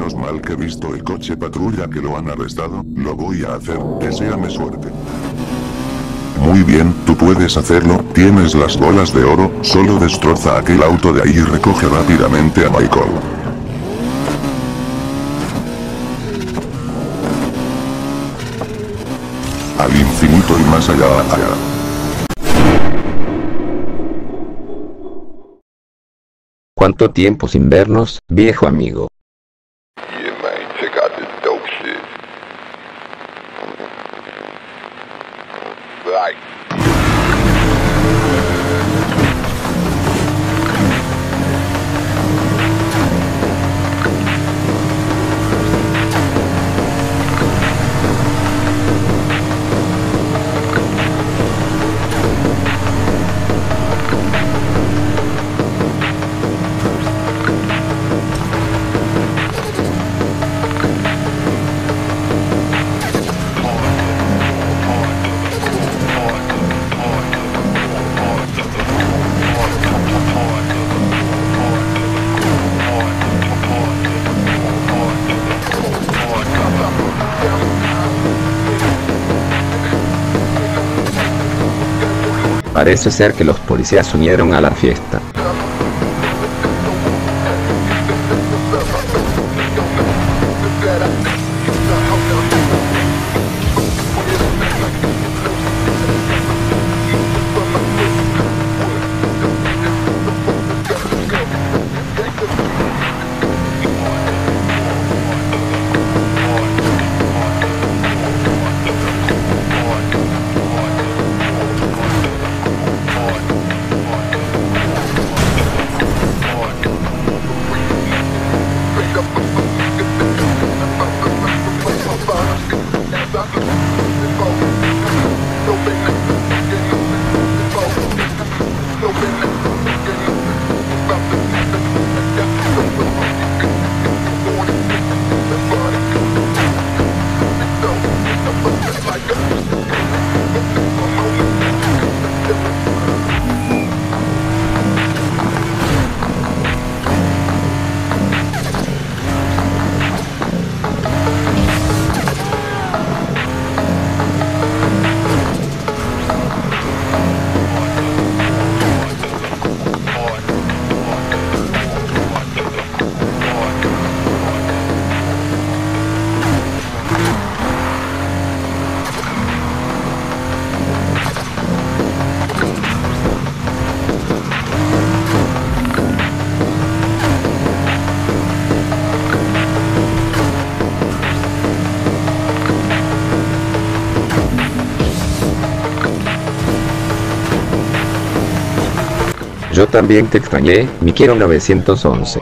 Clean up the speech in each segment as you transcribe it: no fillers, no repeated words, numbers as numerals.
Menos mal que he visto el coche patrulla que lo han arrestado, lo voy a hacer, deséame suerte. Muy bien, tú puedes hacerlo, tienes las bolas de oro, solo destroza aquel auto de ahí y recoge rápidamente a Michael. Al infinito y más allá. ¿Cuánto tiempo sin vernos, viejo amigo? Yeah, man, check out this dope shit. Right. Parece ser que los policías se unieron a la fiesta. Yo también te extrañé, mi quiero 911.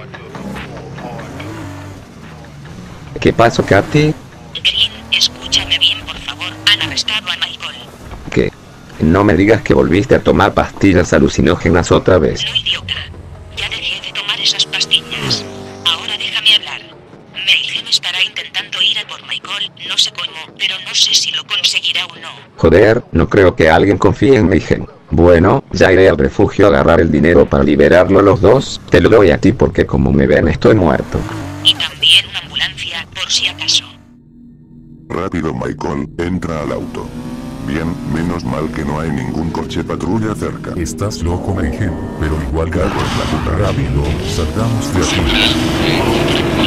¿Qué pasó, Katy? Green, escúchame bien, por favor. Han arrestado a Michael. ¿Qué? No me digas que volviste a tomar pastillas alucinógenas otra vez. No, idiota. Ya dejé de tomar esas pastillas. Ahora déjame hablar. Mayhem estará intentando ir a por Michael, no sé cómo, pero no sé si lo conseguirá o no. Joder, no creo que alguien confíe en Mayhem. Bueno, ya iré al refugio a agarrar el dinero para liberarlo a los dos. Te lo doy a ti porque como me ven estoy muerto. Y también una ambulancia, por si acaso. Rápido Michael, entra al auto. Bien, menos mal que no hay ningún coche patrulla cerca. Estás loco, Mayhem, pero igual ganas la puta. Rápido, salgamos de aquí.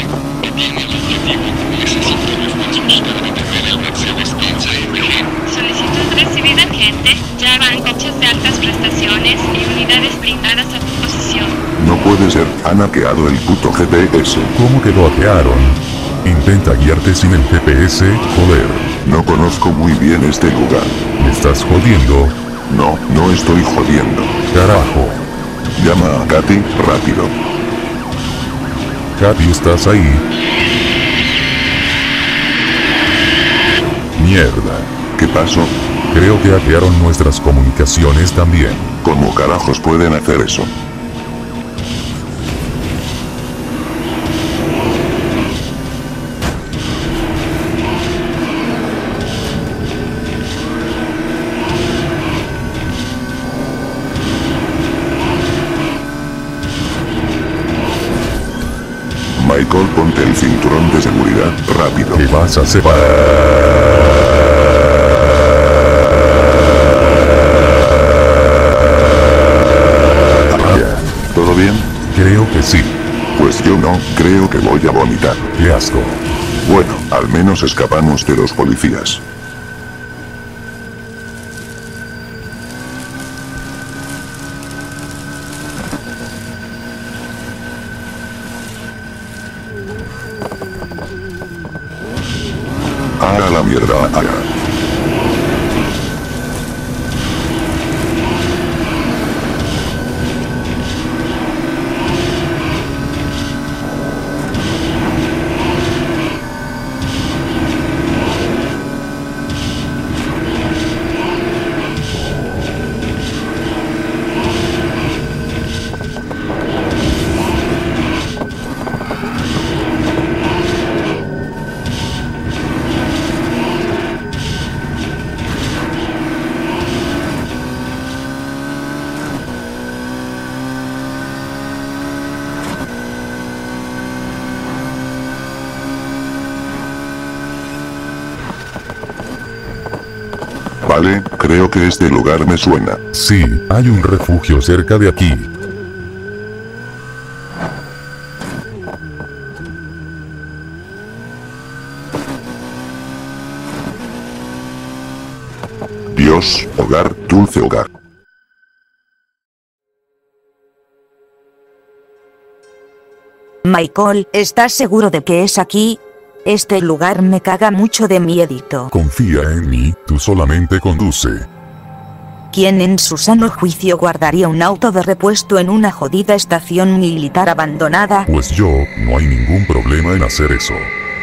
Solicitud recibida, agente. Ya van coches de altas prestaciones y unidades blindadas a tu posición. No puede ser, han hackeado el puto GPS. ¿Cómo que lo hackearon? Intenta guiarte sin el GPS, joder. No conozco muy bien este lugar. ¿Me estás jodiendo? No, no estoy jodiendo. Carajo. Llama a Katy, rápido. Katy, ¿estás ahí? Mierda. ¿Qué pasó? Creo que hackearon nuestras comunicaciones también. ¿Cómo carajos pueden hacer eso? Michael, ponte el cinturón de seguridad, rápido. ¿Qué vas a hacer? ¿Todo bien? Creo que sí. Pues yo no, creo que voy a vomitar. Qué asco. Bueno, al menos escapamos de los policías. ¡A la mierda! Vale, creo que este lugar me suena. Sí, hay un refugio cerca de aquí. Dios, hogar, dulce hogar. Michael, ¿estás seguro de que es aquí? Este lugar me caga mucho de miedito. Confía en mí, tú solamente conduce. ¿Quién en su sano juicio guardaría un auto de repuesto en una jodida estación militar abandonada? Pues yo, no hay ningún problema en hacer eso.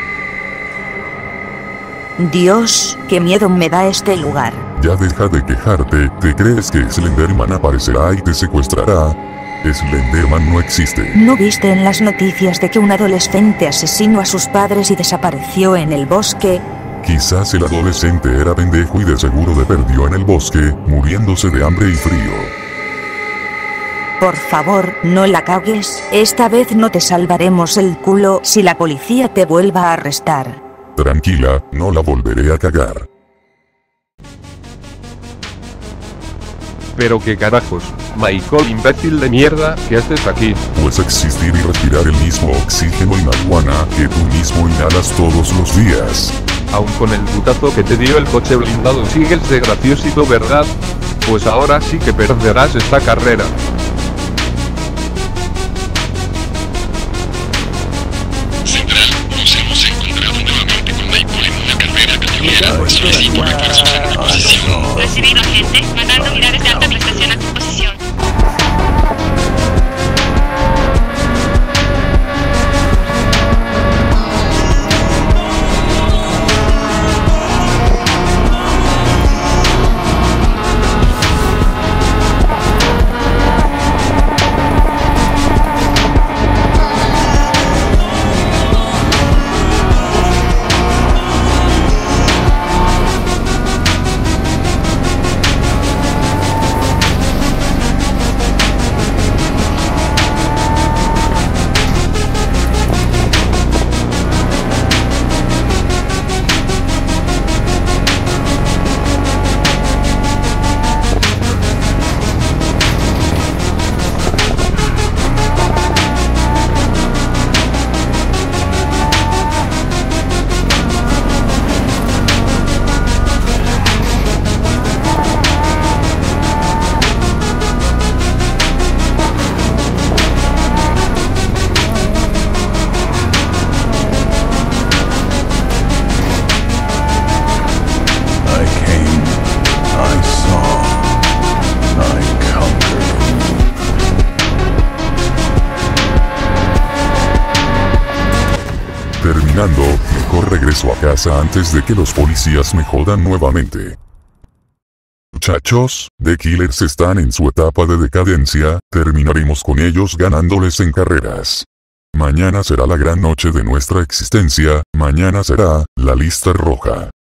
Dios, qué miedo me da este lugar. Ya deja de quejarte, ¿te crees que Slenderman aparecerá y te secuestrará? Slenderman no existe. ¿No viste en las noticias de que un adolescente asesinó a sus padres y desapareció en el bosque? Quizás el adolescente era pendejo y de seguro se perdió en el bosque, muriéndose de hambre y frío. Por favor, no la cagues, esta vez no te salvaremos el culo si la policía te vuelva a arrestar. Tranquila, no la volveré a cagar. Pero qué carajos, Michael imbécil de mierda, ¿qué haces aquí? Pues existir y respirar el mismo oxígeno y marihuana que tú mismo inhalas todos los días. Aun con el putazo que te dio el coche blindado sigues de graciosito, ¿verdad? Pues ahora sí que perderás esta carrera. Central, nos hemos encontrado nuevamente con Michael en una carrera callejera. Solicito refuerzos en mi posición. Recibido, agente. Mandando unidades de alta prestación a tu posición. Terminando, mejor regreso a casa antes de que los policías me jodan nuevamente. Muchachos, The Killers están en su etapa de decadencia, terminaremos con ellos ganándoles en carreras. Mañana será la gran noche de nuestra existencia, mañana será la lista roja.